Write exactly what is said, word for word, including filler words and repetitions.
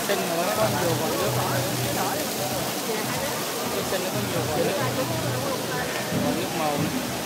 sinh mà nó có nhiều vòi nước. Cây xinh nó có nhiều vòi nước. Vòi nước màu.